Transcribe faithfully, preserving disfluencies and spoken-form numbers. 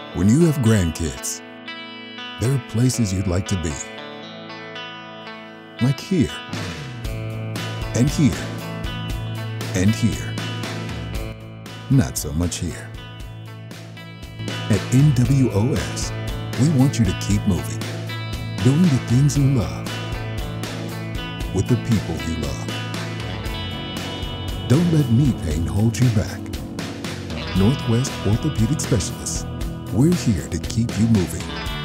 When you have grandkids, there are places you'd like to be. Like here, and here, and here. Not so much here. At N W O S, we want you to keep moving, doing the things you love, with the people you love. Don't let knee pain hold you back. Northwest Orthopaedic Specialists, we're here to keep you moving.